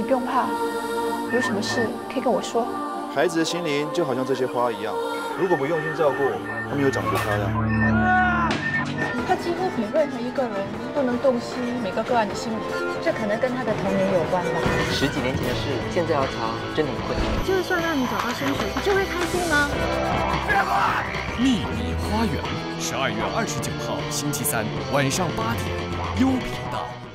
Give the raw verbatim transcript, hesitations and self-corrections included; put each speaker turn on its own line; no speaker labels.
不用怕，有什么事可以跟我说。
孩子的心灵就好像这些花一样，如果不用心照顾，它们又长得不漂亮。
他几乎比任何一个人都能洞悉每个个案的心理，
这可能跟他的童年有关吧。
十几年前的事，现在要查，真的很困难。
就算让你找到生水，你就会开心吗？
秘密花园，十二月二十九号星期三晚上八点，优频道。